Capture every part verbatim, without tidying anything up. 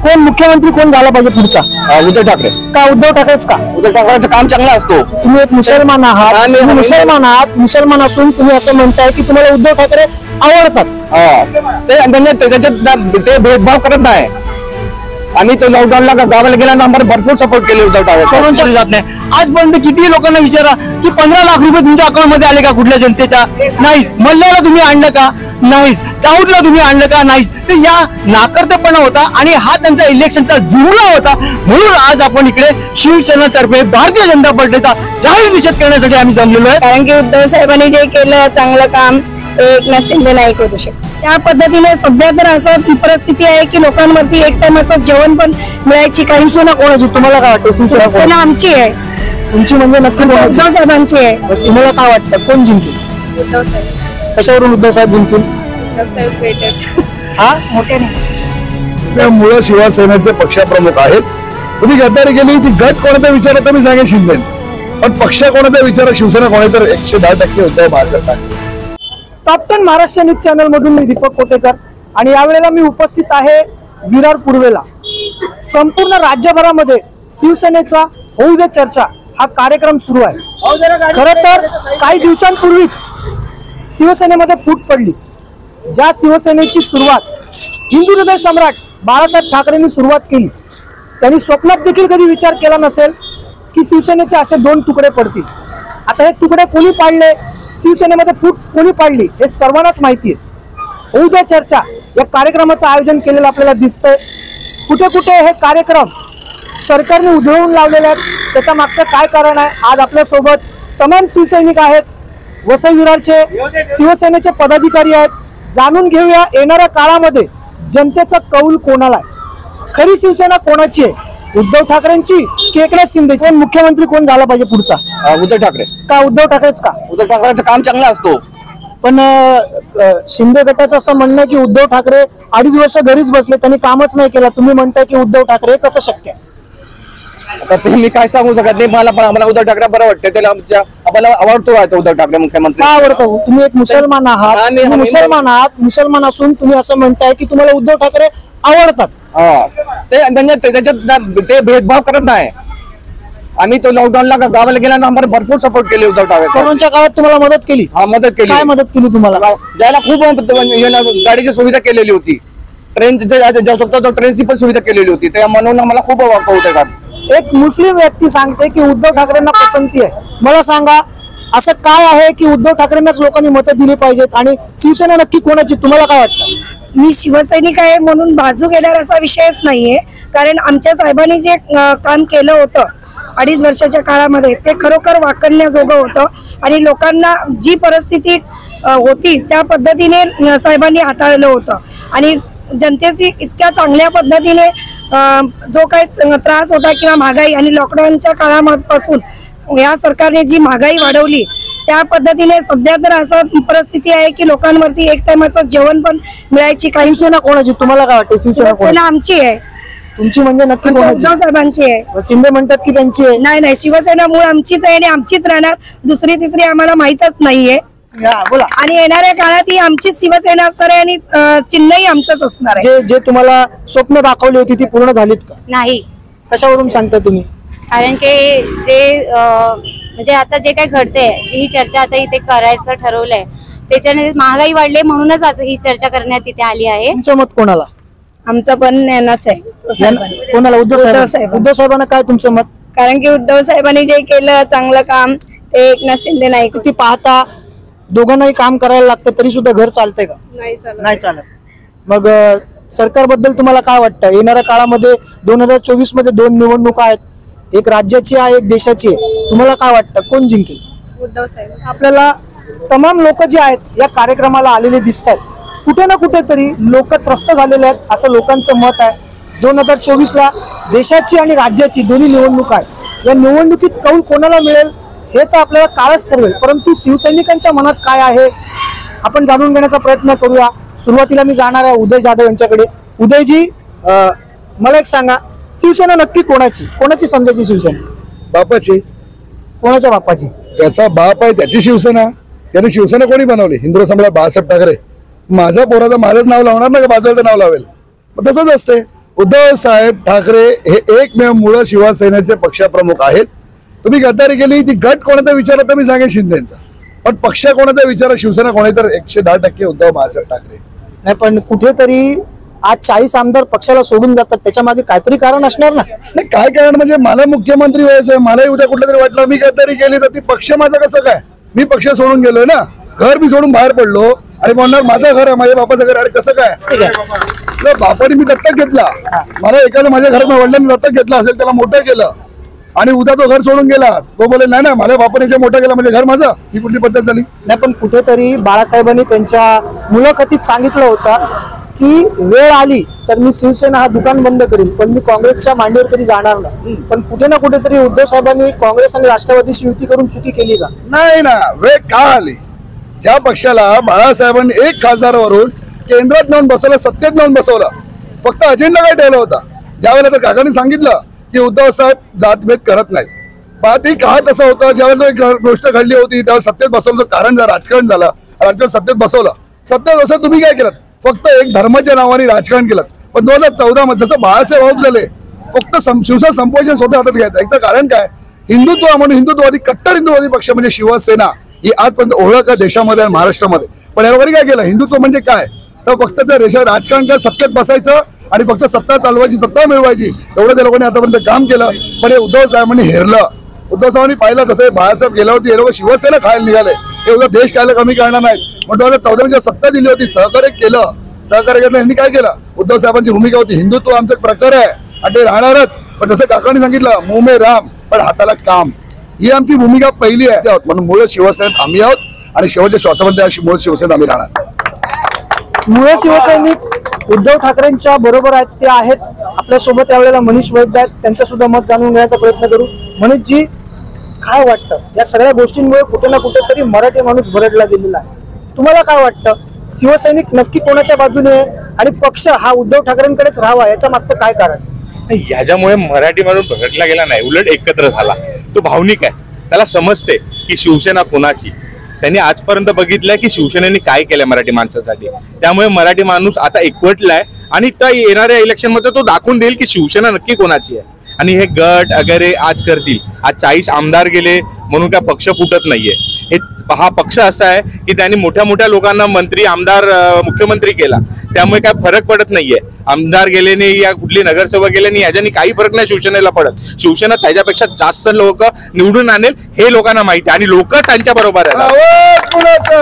कोण मुख्यमंत्री कोण झाला पाहिजे पुढचा? उद्धव ठाकरे. का उद्धव ठाकरेच का? उद्धव ठाकरेंचं काम चांगलं असतो. तुम्ही एक मुसलमान आहात, तुम्ही मुसलमान आहात मुसलमान असून तुम्ही असं म्हणताय की तुम्हाला उद्धव ठाकरे आवडतात. ते म्हणजे त्याच्यात ते भेदभाव करत नाही. आम्ही तो लॉकडाऊनला गावाला गेल्यानंतर आम्हाला भरपूर सपोर्ट केले उद्धव ठाकरे. जात नाही आजपर्यंत किती लोकांना विचारा की पंधरा लाख रुपये तुमच्या अकाउंट मध्ये आले का कुठल्या जनतेच्या? नाहीच. मल्ल्याला तुम्ही आणलं का? नाहीच. चाऊटला तुम्ही आणलं का? नाहीच. तर या नाकर्तेपणा होता आणि हा त्यांचा इलेक्शनचा जुमला होता. म्हणून आज आपण इकडे शिवसेनेतर्फे भारतीय जनता पार्टीचा जाहीर निषेध करण्यासाठी आम्ही जमलेलो आहे. कारण की उद्धव साहेबांनी जे केलं चांगलं काम ते एकनाथ शिंदे नाही करू शकत. त्या पद्धतीने सध्या तर असं परिस्थिती आहे की लोकांवरती एक टायमाचं जेवण पण मिळायची काही शिवसेना कोणाची तुम्हाला काय वाटतं? शिवसेना आमची आहे. तुमची म्हणजे नक्की उद्धव साहेबांची आहे. तुम्हाला काय वाटतं कोण जिंकेल? उद्धव साहेब. कशावरून उद्धव साहेब जिंकेल? उद्धव साहेब बेटर. हा मोठे नाही. त्यामुळे शिवसेनेचे पक्षप्रमुख आहेत. तुम्ही गद्दारी केली ती गट कोणाचा विचार तर मी सांगेन शिंदेचा, पण पक्ष कोणाचा विचार शिवसेना कोणी तर एकशे दहा टक्के Uddhav Balasaheb Thackeray. Top ten Maharashtra news channel मधून मी दीपक कोटेकर आणि यावेळेला मी उपस्थित आहे विरार पूर्वेला. संपूर्ण राज्यभरामध्ये शिवसेनेचा होऊ दे चर्चा हा कार्यक्रम सुरू आहे. खरं तर काही दिवसांपूर्वीच शिवसेनेमध्ये फूट पडली. ज्या शिवसेनेची सुरुवात हिंदू हृदय सम्राट बाळासाहेब ठाकरेंनी सुरुवात केली, त्यांनी स्वप्नात देखील कधी विचार केला नसेल की शिवसेनेचे असे दोन तुकडे पडतील. आता हे तुकडे कोणी पाडले, शिवसेनेमध्ये फूट कोणी पाडली हे सर्वांनाच माहिती आहे. होऊ द्या चर्चा या कार्यक्रमाचं आयोजन केलेलं आपल्याला दिसतंय. कुठे कुठे हे कार्यक्रम सरकारने उधळून लावलेले आहेत, त्याच्या मागचं काय कारण आहे? आज आपल्या सोबत तमाम शिवसैनिक आहेत, वसई विरारचे शिवसेनेचे पदाधिकारी आहेत. जाणून घेऊया येणाऱ्या काळामध्ये जनतेचा कौल कोणाला आहे, खरी शिवसेना कोणाची आहे, उद्धव ठाकरेंची की एकनाथ शिंदेची? मुख्यमंत्री कोण झाला पाहिजे पुढचा? उद्धव ठाकरे. का उद्धव ठाकरेच का? उद्धव ठाकरेंचं काम चांगलं असतो. पण शिंदे गटाचं असं म्हणणं की उद्धव ठाकरे अडीच वर्ष घरीच बसले, त्यांनी कामच नाही केलं. तुम्ही म्हणताय की उद्धव ठाकरे कसं शक्य आहे? ते मी काय सांगू शकत नाही. मला पण आम्हाला उद्धव ठाकरे बरं वाटतं. त्याला आपल्याला आवडतो आहे उद्धव ठाकरे मुख्यमंत्री. का आवडतो? तुम्ही एक मुसलमान आहात, तुम्ही मुसलमान आहात मुसलमान असून तुम्ही असं म्हणताय की तुम्हाला उद्धव ठाकरे आवडतात. ते म्हणजे त्याच्यात ते भेदभाव करत नाही. आम्ही तो लॉकडाऊनला गावाला गेल्यानंतर आम्हाला भरपूर सपोर्ट केले उद्धव ठाकरे. कोरोनाच्या काळात तुम्हाला मदत केली? हा मदत केली. काय मदत केली तुम्हाला? ज्याला खूप गाडीची सुविधा केलेली होती, ट्रेन ट्रेनची पण सुविधा केलेली होती. त्या म्हणून आम्हाला खूप आवडतं उद्धव ठाकरे. एक मुस्लिम व्यक्ती सांगते की उद्धव ठाकरेंना पसंती आहे. मला सांगा असं काय आहे की उद्धव ठाकरेंनाच लोकांनी मतं दिली पाहिजेत आणि शिवसेना नक्की कोणाची? तुम्हाला काय वाटतं? मी शिवसैनिक आहे म्हणून बाजू घेणार असा विषयच नाहीये. कारण आमच्या साहेबांनी जे काम केलं होतं अडीच वर्षाच्या काळामध्ये ते खरोखर वाकण्याजोगं होतं आणि लोकांना जी परिस्थिती होती त्या पद्धतीने साहेबांनी हाताळलं होतं आणि जनतेशी इतक्या चांगल्या पद्धतीने जो काही त्रास होता किंवा महागाई आणि लॉकडाऊनच्या काळापासून या सरकारने जी महागाई वाढवली त्या पद्धतीने सध्या तर असं परिस्थिती आहे की लोकांवरती एक टायमाचं जेवण पण मिळायची काही. शिवसेना कोणाची? तुम्हाला काय वाटतं? शिवसेना आमची आहे. तुमची म्हणजे नक्की कोणाची? उद्धव साहेबांची आहे. शिंदे म्हणतात की त्यांची आहे. नाही नाही, शिवसेना मूळ आमचीच आहे आणि आमचीच राहणार. दुसरी तिसरी आम्हाला माहितच नाहीये. बोला. आणि येणाऱ्या काळात ही आमचीच शिवसेना असणार आहे आणि चिन्हही आमचंच असणार आहे. जे जे तुम्हाला स्वप्न दाखवली होती ती पूर्ण झालीत का? नाही. कशावरून सांगता तुम्ही? कारण की जे म्हणजे आता जे काही घडते, जी ही चर्चा आता इथे करायचं ठरवलंय त्याच्याने महागाई वाढली म्हणूनच आज ही चर्चा करण्यात इथे आली आहे. तुमचं मत कोणाला? आमचं पण यांनाच आहे. कोणाला? उद्धव साहेब. उद्धव साहेबांना काय तुमचं मत? कारण की उद्धव साहेबांनी जे केलं चांगलं काम ते एकनाथ शिंदे नाही. किती पाहता दोघांनाही काम करायला लागतं तरी सुद्धा घर चालतंय का? नाही चालत. नाही चालत. मग सरकारबद्दल तुम्हाला काय वाटतं? येणाऱ्या काळामध्ये दोन हजार चोवीस मध्ये दोन निवडणुका आहेत, एक राज्याची आहे एक देशाची आहे. तुम्हाला काय वाटतं कोण जिंकेल? उद्धव साहेब. आपल्याला तमाम लोक जे आहेत या कार्यक्रमाला आलेले दिसतात. कुठे ना कुठेतरी लोक त्रस्त झालेले आहेत असं लोकांचं मत आहे. दोन हजार चोवीस ला देशाची आणि राज्याची दोन्ही निवडणूक आहे. या निवडणुकीत कौल कोणाला मिळेल हे तर आपल्याला काळच ठरवेल, परंतु शिवसैनिकांच्या मनात काय आहे आपण जाणून घेण्याचा प्रयत्न करूया. सुरुवातीला मी जाणार आहे उदय जाधव यांच्याकडे. उदयजी, मला एक सांगा, शिवसेना नक्की कोणाची? कोणाची समजायची शिवसेना? बापाची. कोणाच्या बापाची? त्याचा बाप आहे त्याची शिवसेना. त्याने शिवसेना कोणी बनवली? हिंदू सम्राट बाळासाहेब ठाकरे. माझ्या पोराचं माझंच नाव लावणार ना का बाजूचं नाव लावेल? मग तसंच असते. उद्धव साहेब ठाकरे हे एकमेव मूळ शिवसेनेचे पक्षप्रमुख आहेत. तुम्ही गद्दारी केली ती गट कोणाचा विचार तर मी सांगेन शिंदेचा, पण पक्ष कोणाचा विचार शिवसेना कोणी तर एकशे दहा टक्के उद्धव बाळासाहेब ठाकरे. नाही पण कुठेतरी आज चाळीस आमदार पक्षाला सोडून जातात, त्याच्या मागे काहीतरी कारण असणार ना. नाही काय कारण म्हणजे मला मुख्यमंत्री व्हायचंय, मलाही उद्या कुठलं तरी वाटलं मी गद्दारी केली तर ती पक्ष माझं कसं काय, मी पक्ष सोडून गेलोय ना, घर मी सोडून बाहेर पडलो आणि म्हणणार माझं घर आहे माझ्या बापाचं घर, अरे कसं काय. ठीक आहे, बापाने मी दत्तक घेतला, मला एखादं माझ्या घरात वडिलांनी दत्तक घेतला असेल त्याला मोठं केलं आणि उद्या तो घर सोडून गेला, तो बोले नाही ना माझ्या बापाने जे मोठं केलं म्हणजे घर माझं, ही कुठली पद्धत झाली. नाही पण कुठेतरी बाळासाहेबांनी त्यांच्या मुलाखतीत सांगितलं होतं की वेळ आली तर मी शिवसेना हा दुकान बंद करीन, पण मी काँग्रेसच्या मांडीवर कधी जाणार नाही. पण कुठे ना कुठेतरी उद्धव साहेबांनी काँग्रेस आणि राष्ट्रवादीशी युती करून चुकी केली का. नाही ना, वेळ का आली. ज्या पक्षाला बाळासाहेबांनी एक खासदारावरून केंद्रात नेऊन बसवलं, सत्तेत नेऊन बसवलं, फक्त अजेंडा काय ठेवला होता. ज्यावेळेला तर काकांनी सांगितलं की उद्धव साहेब जातभेद करत नाहीत, पाहती काळ तसं होतं. ज्यावेळेला एक गोष्ट घडली होती त्यावेळेस सत्तेत बसवलं, कारण झालं राजकारण झालं, राजकारण सत्तेत बसवलं. सत्तेत बसवलं तुम्ही काय केलं, फक्त एक धर्माच्या नावाने राजकारण केलं. पण दोन हजार चौदा मध्ये जसं बाळासाहेब होत झाले फक्त शिवसेना संपवायचं स्वतः हातात घ्यायचं. एक तर कारण काय, हिंदुत्व म्हणून हिंदुत्ववादी कट्टर हिंदुत्ववादी पक्ष म्हणजे शिवसेना ही आजपर्यंत ओळख आहे देशामध्ये आणि महाराष्ट्रामध्ये. पण यावर काय केलं, हिंदुत्व म्हणजे काय तर फक्त त्या देशात राजकारण काय, सत्तेत बसायचं आणि फक्त सत्ता चालवायची, सत्ता मिळवायची, एवढं त्या लोकांनी आतापर्यंत काम केलं. पण हे उद्धव साहेबांनी हेरलं. उद्धव साहेबांनी पाहिलं तसं बाळासाहेब गेल्या होती, हे लोक शिवसेना खायला निघाले, हे उद्या देश खायला कमी करणार नाहीत. पण दोन हजार चौदा मध्ये सत्ता दिली होती, सहकार्य केलं, सहकार्य केलं. यांनी काय केलं, उद्धव साहेबांची भूमिका होती हिंदुत्व आमचा एक प्रकार आहे आणि ते राहणारच, पण जसं काकांनी सांगितलं मुंह में राम पण हाताला काम, ही आमची भूमिका पहिली आहे. म्हणून मूळ शिवसेनेत आम्ही आहोत आणि शेवटच्या श्वासापर्यंत मूळ शिवसेनेत आम्ही राहणार. मूळ शिवसैनिक उद्धव ठाकरेंच्या बरोबर आहेत, ते आहेत आपल्यासोबत यावेळेला मनीष वैद्य आहेत, त्यांचं सुद्धा मत जाणून घेण्याचा प्रयत्न करू. मनीषजी, काय वाटतं या सगळ्या गोष्टींमुळे कुठे ना कुठेतरी मराठी माणूस भरडला गेलेला आहे, तुम्हाला काय वाटतं, शिवसैनिक नक्की कोणाच्या बाजूने आहे आणि पक्ष हा उद्धव ठाकरेंकडेच राहावा, याच्या मागचं काय कारण. याच्यामुळे मराठी माणूस भरकटला गेला नाही, उलट एकत्र झाला. तो भावनिक आहे, त्याला समजते की शिवसेना कोणाची. त्यांनी आजपर्यंत बघितलंय की शिवसेनेने काय केलंय मराठी माणसासाठी, त्यामुळे मराठी माणूस आता एकवटलाय आणि त्या येणाऱ्या इलेक्शन मध्ये तो दाखवून देईल की शिवसेना नक्की कोणाची आहे. आणि हे गट वगैरे आज करतील, आज चाळीस आमदार गेले म्हणून काय पक्ष फुटत नाहीये. हे हा पक्ष असा आहे की त्यांनी मोठ्या मोठ्या लोकांना मंत्री आमदार मुख्यमंत्री केला, त्यामुळे काय फरक पडत नाहीये. आमदार गेले नाही या कुठली नगरसेवक गेले नाही याच्यानी काही फरक नाही शिवसेनेला पडत. शिवसेना त्याच्यापेक्षा जास्त लोक निवडून आणेल हे लोकांना माहिती आहे आणि लोकच त्यांच्या बरोबर आहेत.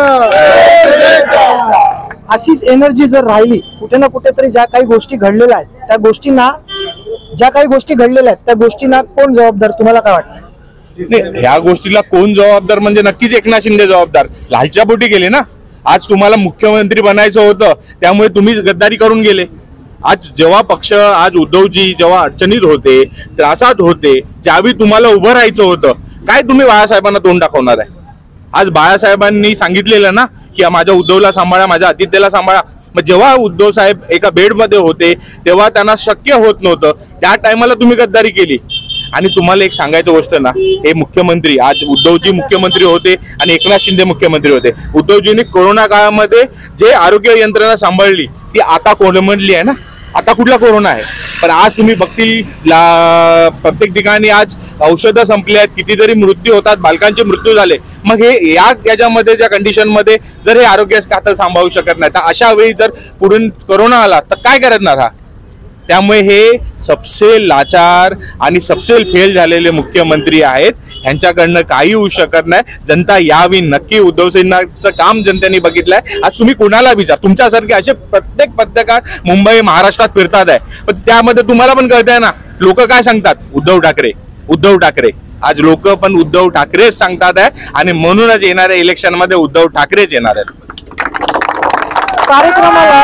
अशीच एनर्जी जर राहिली कुठे ना कुठेतरी ज्या काही गोष्टी घडलेल्या आहेत त्या गोष्टींना ज्या काही गोष्टी घडलेल्या आहेत त्या गोष्टींना कोण जबाबदार, तुम्हाला काय वाटतं. नाही, ह्या गोष्टीला कोण जबाबदार म्हणजे नक्कीच एकनाथ शिंदे जबाबदार. लालच्यापोटी गेले ना, आज तुम्हाला मुख्यमंत्री बनायचं होतं त्यामुळे तुम्ही गद्दारी करून गेले. आज जेव्हा पक्ष आज उद्धवजी जेव्हा अडचणीत होते, त्रासात होते, ज्यावेळी तुम्हाला उभं राहायचं होतं, काय तुम्ही बाळासाहेबांना तोंड दाखवणार आहे. आज बाळासाहेबांनी सांगितलेलं ना की माझ्या उद्धवला सांभाळा, माझ्या आदित्यला सांभाळा. मग जेव्हा उद्धव साहेब एका बेडमध्ये होते तेव्हा त्यांना शक्य होत नव्हतं, त्या टायमाला तुम्ही गद्दारी केली. आणि तुम्हाला एक सांगायचं गोष्ट ना, हे मुख्यमंत्री आज उद्धवजी मुख्यमंत्री होते आणि एकनाथ शिंदे मुख्यमंत्री होते. उद्धवजींनी कोरोना काळामध्ये जे आरोग्य यंत्रणा सांभाळली ती आता कोलमडली आहे ना, आता कुठला कोरोना आहे. पण आज तुम्ही बघतील प्रत्येक ठिकाणी आज औषधं संपली आहेत, कितीतरी मृत्यू होतात, बालकांचे मृत्यू झाले. मग हे या याच्यामध्ये ज्या कंडिशन मध्ये जर हे आरोग्य खातं सांभाळू शकत नाही तर अशा वेळी जर पुढून कोरोना आला तर काय करणार हा. त्यामुळे हे सबसे लाचार आणि सबसे फेल झालेले मुख्यमंत्री आहेत, ह्यांच्याकडनं काही होऊ शकत नाही. जनता यावी नक्की. उद्धव सेनाचं काम जनतेने बघितलंय. आज तुम्ही कुणाला विचार, तुमच्यासारखे असे प्रत्येक पत्रकार मुंबई महाराष्ट्रात फिरतात आहे, पण त्यामध्ये तुम्हाला पण कळतंय ना लोक काय सांगतात, उद्धव ठाकरे उद्धव ठाकरे. आज लोक पण उद्धव ठाकरेच सांगतात आहे आणि म्हणूनच येणाऱ्या इलेक्शन मध्ये उद्धव ठाकरेच येणार आहेत. कार्यक्रमाला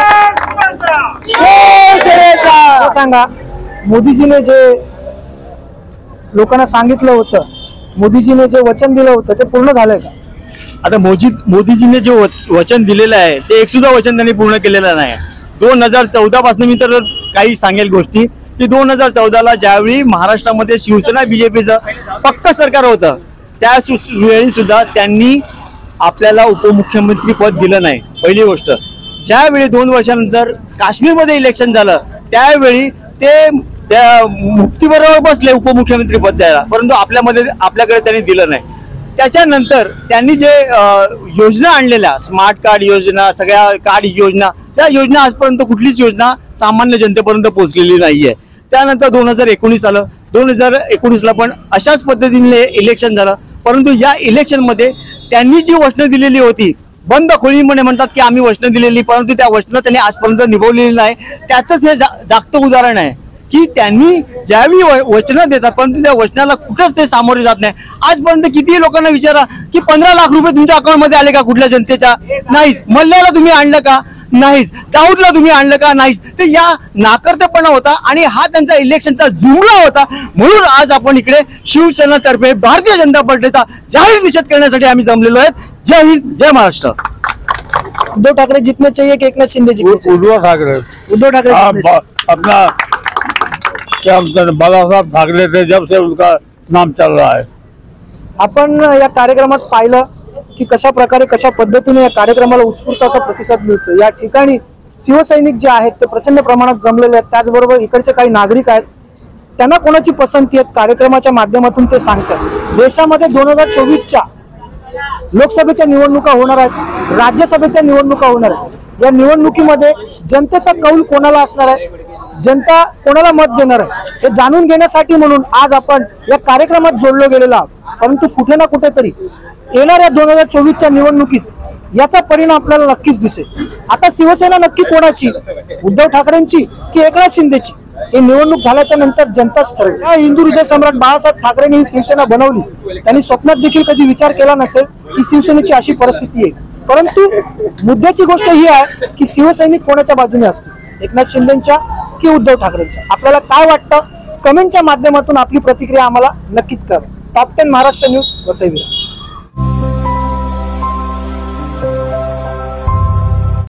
सांगा, मोदीजीने जे लोकांना सांगितलं होतं, मोदीजीने जे वचन दिलं होतं ते पूर्ण झालंय का. आता मोदी मोदीजीने जे वचन दिलेलं आहे ते एक सुद्धा वचन त्यांनी पूर्ण केलेलं नाही. दोन हजार चौदा पासून मी तर काही सांगेल गोष्टी की दोन हजार चौदाला ज्यावेळी महाराष्ट्रामध्ये शिवसेना बीजेपीचं पक्क सरकार होतं त्या वेळी सुद्धा त्यांनी आपल्याला उपमुख्यमंत्री पद दिलं नाही. पहिली गोष्ट, ज्यावेळी दोन वर्षानंतर काश्मीरमध्ये इलेक्शन झालं त्यावेळी ते त्या मुक्तीबरोबर बसले उपमुख्यमंत्री पद द्यायला, परंतु आपल्यामध्ये आपल्याकडे त्यांनी दिलं नाही. त्याच्यानंतर त्यांनी जे अं, योजना आणलेल्या स्मार्ट कार्ड योजना, सगळ्या कार्ड योजना, त्या योजना आजपर्यंत कुठलीच योजना सामान्य जनतेपर्यंत पोहोचलेली नाहीये. त्यानंतर दोन हजार एकोणीस आलं. दोन हजार एकोणीसला पण अशाच पद्धतीने इलेक्शन झालं, परंतु या इलेक्शनमध्ये त्यांनी जी वचनं दिलेली होती, बंद खोलीमध्ये म्हणतात की आम्ही वचनं दिलेली, परंतु त्या वचनं त्यांनी आजपर्यंत निभवलेली नाही. त्याचंच हे जा जागतं उदाहरण आहे की त्यांनी ज्यावेळी वचनं देतात परंतु त्या वचनाला कुठंच ते सामोरे जात नाही. आजपर्यंत किती लोकांना विचारा की पंधरा लाख रुपये तुमच्या अकाउंटमध्ये आले का कुठल्या जनतेच्या? नाहीच. मल्ल्याला तुम्ही आणलं का? नाहीच. दाऊदला तुम्ही आणलं का? नाहीच. तर या नाकर्तेपणा होता आणि हा त्यांचा इलेक्शनचा जुमला होता. म्हणून आज आपण इकडे शिवसेनेतर्फे भारतीय जनता पार्टीचा जाहीर निषेध करण्यासाठी आम्ही जमलेलो आहेत. जय हिंद, जय महाराष्ट्र. उद्धव ठाकरे जीतने चाहिए कि एकनाथ शिंदे जीतने चाहिए? उद्धव ठाकरे उद्धव ठाकरे हाँ, जीतने चाहिए। ब- अपना क्या बोलते हैं, बाला साहब ठाकरे थे जब से उनका नाम चल रहा है. आपण या कार्यक्रमात पाहिलं की कशा प्रकारे कशा पद्धतीने या कार्यक्रमाला उत्स्फूर्त असा प्रतिसाद मिळतो. या ठिकाणी शिवसैनिक जे आहेत ते प्रचंड प्रमाणात जमलेले आहेत. त्याचबरोबर इकडचे काही नागरिक आहेत, त्यांना कोणाची पसंती आहेत कार्यक्रमाच्या माध्यमातून ते सांगतात. देशामध्ये दोन हजार चोवीसच्या लोकसभेच्या निवडणुका होणार आहेत, राज्यसभेच्या निवडणुका होणार आहेत. या निवडणुकीमध्ये जनतेचा कौल कोणाला असणार आहे, जनता कोणाला मत देणार आहे, हे जाणून घेण्यासाठी म्हणून आज आपण या कार्यक्रमात जोडलो गेलेलो आहोत. परंतु कुठे ना कुठेतरी येणाऱ्या दोन हजार चोवीसच्या निवडणुकीत याचा परिणाम आपल्याला नक्कीच दिसेल. आता शिवसेना नक्की कोणाची, उद्धव ठाकरेंची की एकनाथ शिंदेची, ही निवडणूक झाल्याच्या नंतर जनताच ठरवेल. या हिंदू हृदय सम्राट बाळासाहेब ठाकरेंनी ही शिवसेना बनवली. त्यांनी स्वप्नात देखील कधी विचार केला नसेल की शिवसेनेची अशी परिस्थिती आहे. परंतु मुद्द्याची गोष्ट ही आहे की शिवसैनिक कोणाच्या बाजूने असतो, एकनाथ शिंदेच्या की उद्धव ठाकरेंच्या? आपल्याला काय वाटतं? कमेंटच्या माध्यमातून आपली प्रतिक्रिया आम्हाला नक्कीच करा. Top ten Maharashtra news, Vasai Virar.